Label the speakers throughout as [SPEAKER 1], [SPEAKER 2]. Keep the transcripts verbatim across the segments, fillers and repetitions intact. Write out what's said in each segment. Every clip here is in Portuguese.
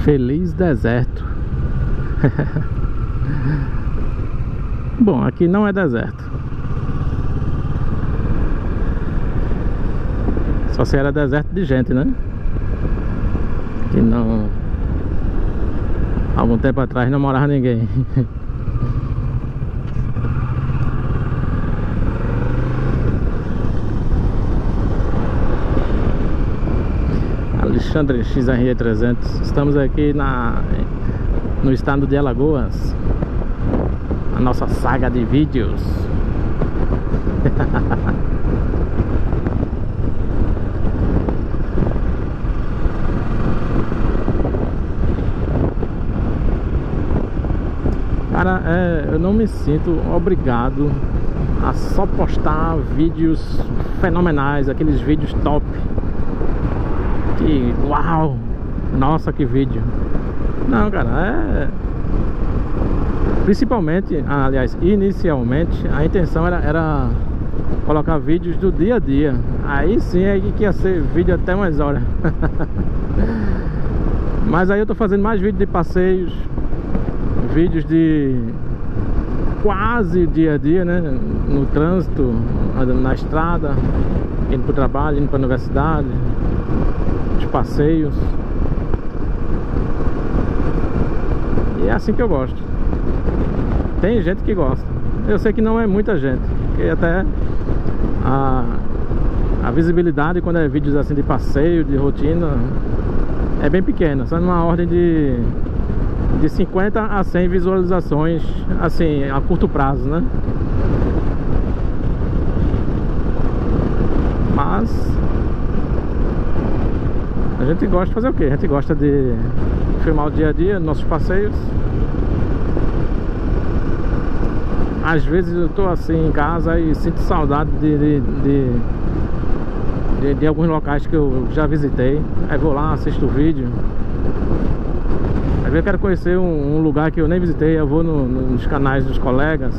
[SPEAKER 1] Feliz deserto. Bom, aqui não é deserto. Só se era deserto de gente, né? Que não... Algum tempo atrás não morava ninguém. Alexandre X R E trezentos. Estamos aqui na, no estado de Alagoas. A nossa saga de vídeos. Cara, é, eu não me sinto obrigado a só postar vídeos fenomenais, aqueles vídeos top. Que uau! Nossa, que vídeo! Não, cara, é... Principalmente, aliás, inicialmente, a intenção era, era colocar vídeos do dia a dia. Aí sim, aí que ia ser vídeo até umas horas. Mas aí eu tô fazendo mais vídeos de passeios, vídeos de quase dia a dia, né? No trânsito, andando na estrada, indo pro trabalho, indo pra universidade, os passeios. E é assim que eu gosto. Tem gente que gosta. Eu sei que não é muita gente, porque até a, a visibilidade quando é vídeos assim de passeio, de rotina, é bem pequena, só numa ordem de de cinquenta a cem visualizações, assim, a curto prazo, né? Mas a gente gosta de fazer o quê? A gente gosta de filmar o dia a dia, nossos passeios. Às vezes eu tô assim em casa e sinto saudade de, de, de, de, de alguns locais que eu já visitei. Aí vou lá, assisto o vídeo. Às vezes eu quero conhecer um, um lugar que eu nem visitei, eu vou no, no, nos canais dos colegas.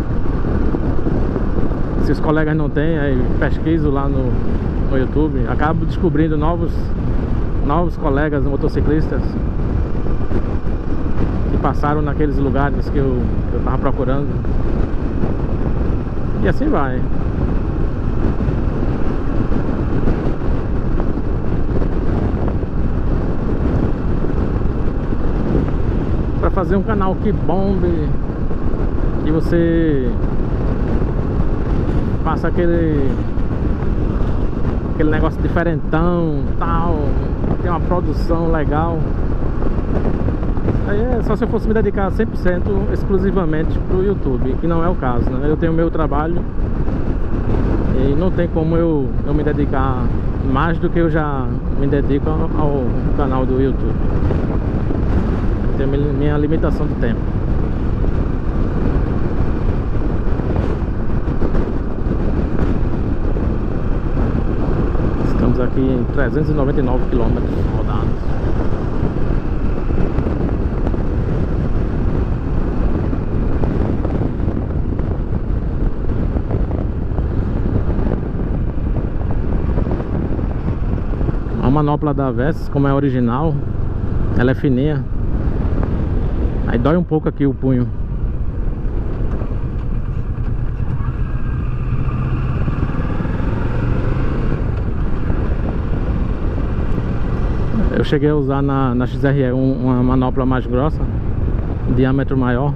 [SPEAKER 1] Se os colegas não têm, aí pesquiso lá no, no YouTube. Acabo descobrindo novos, novos colegas motociclistas que passaram naqueles lugares que eu, que eu tava procurando. E assim vai. Para fazer um canal que bombe, que você faça aquele aquele negócio diferentão, tal, tem uma produção legal. Aí é só se eu fosse me dedicar cem por cento exclusivamente pro YouTube, que não é o caso, né? Eu tenho meu trabalho e não tem como eu, eu me dedicar mais do que eu já me dedico ao, ao canal do YouTube. Tem minha limitação de tempo. Estamos aqui em trezentos e noventa e nove quilômetros rodados. A manopla da Versys, como é original, ela é fininha. Aí dói um pouco aqui o punho. Eu cheguei a usar na, na X R E um, uma manopla mais grossa, diâmetro maior.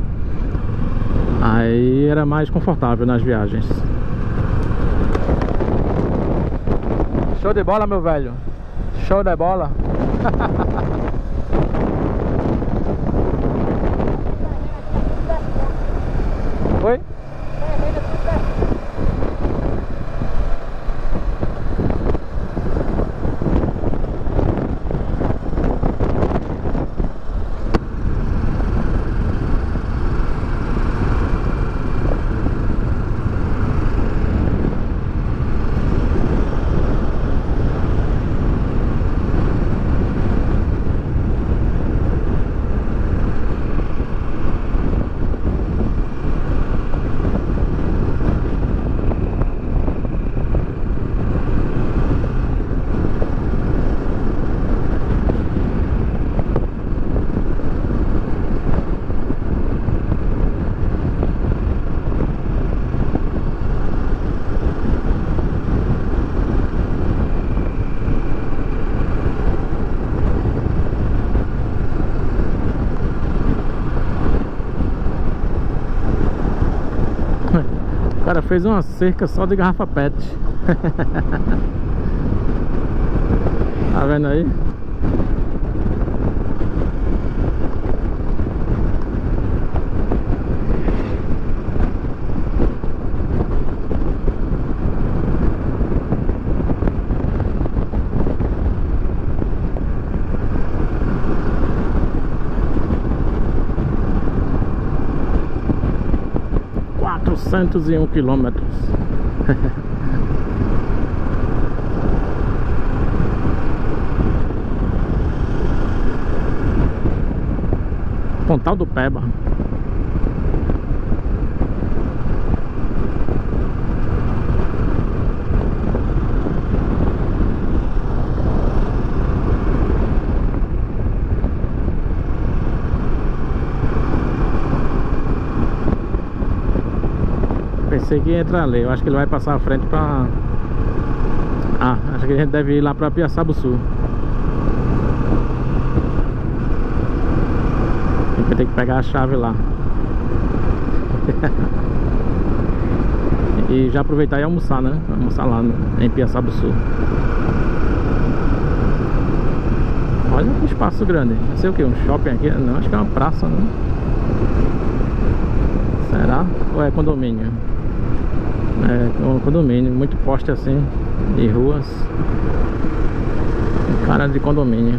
[SPEAKER 1] Aí era mais confortável nas viagens. Show de bola, meu velho. Show de bola. Oi? cara fez uma cerca só de garrafa pet. Tá vendo aí? quatrocentos e um quilômetros. Pontal do Peba. Pensei que ia entrar ali. Eu acho que ele vai passar à frente pra... Ah, acho que a gente deve ir lá pra Piaçabuçu. Vai ter que pegar a chave lá. E já aproveitar e almoçar, né? Almoçar lá no, em Piaçabuçu. Olha que espaço grande. Não sei o que, um shopping aqui? Não, acho que é uma praça, né? Será? Ou é condomínio? É um condomínio, muito poste assim, de ruas. Cara de condomínio.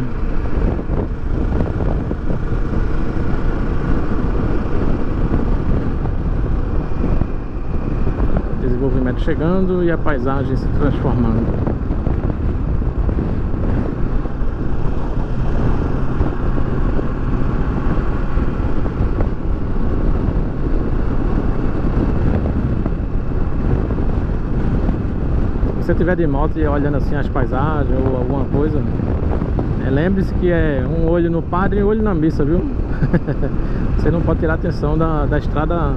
[SPEAKER 1] Desenvolvimento chegando e a paisagem se transformando. Se você estiver de moto e olhando assim as paisagens ou alguma coisa, é, lembre-se que é um olho no padre e um olho na missa, viu? Você não pode tirar atenção da, da estrada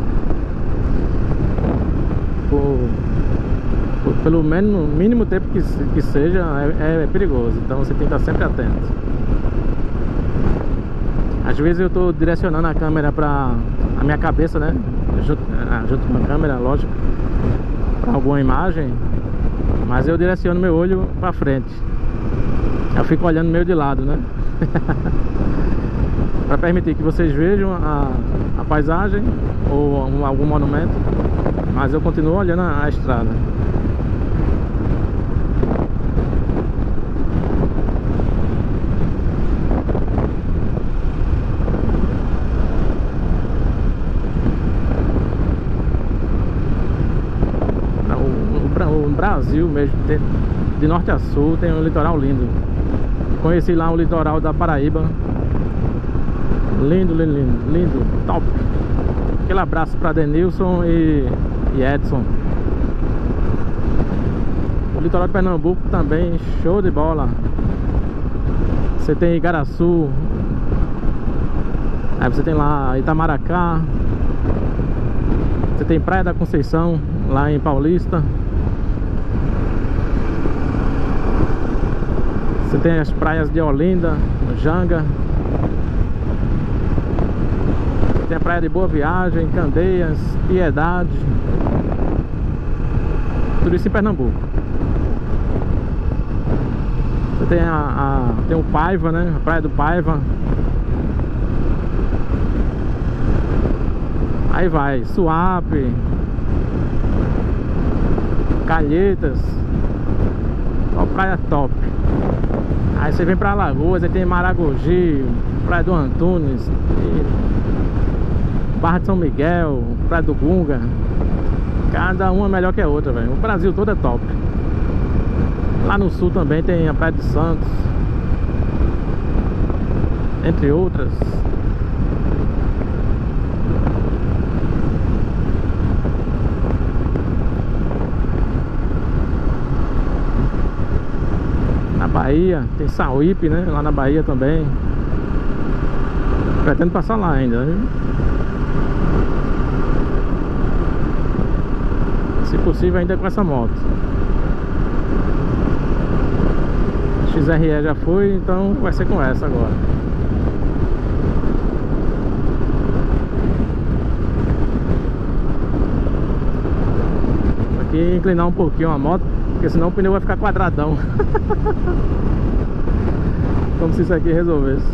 [SPEAKER 1] por, por, pelo menos, mínimo tempo que, que seja, é, é perigoso. Então você tem que estar sempre atento. Às vezes eu estou direcionando a câmera para a minha cabeça, né? Junto, junto com a câmera, lógico, para alguma imagem. Mas eu direciono meu olho pra frente. Eu fico olhando meio de lado, né? Para permitir que vocês vejam a, a paisagem ou um, algum monumento. Mas eu continuo olhando a, a estrada. O Brasil mesmo, de norte a sul, tem um litoral lindo. Conheci lá o litoral da Paraíba. Lindo, lindo, lindo, lindo, top. Aquele abraço para Denilson e, e Edson. O litoral de Pernambuco também, show de bola. Você tem Igaraçu, aí você tem lá Itamaracá, você tem Praia da Conceição, lá em Paulista. Você tem as praias de Olinda, Janga. Você tem a praia de Boa Viagem, Candeias, Piedade. Tudo isso em Pernambuco. Você tem a, a tem o Paiva, né? A praia do Paiva. Aí vai, Suape, Calhetas. Ó, praia top. Aí você vem pra Alagoas, aí tem Maragogi, Praia do Antunes, Barra de São Miguel, Praia do Gunga. Cada uma melhor que a outra, velho. O Brasil todo é top. Lá no sul também tem a Praia de Santos, entre outras. Bahia, tem Sauípe, né? Lá na Bahia também. Pretendo passar lá ainda, viu? Se possível ainda com essa moto. X R E já foi, então vai ser com essa agora. e inclinar um pouquinho a moto, porque senão o pneu vai ficar quadradão. Como se isso aqui resolvesse.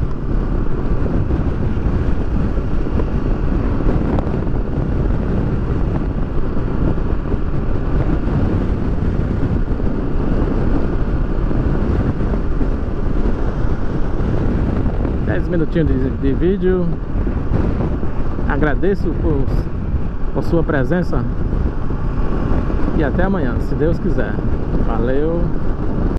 [SPEAKER 1] dez minutinhos de, de vídeo. Agradeço por, por sua presença. E até amanhã, se Deus quiser. Valeu.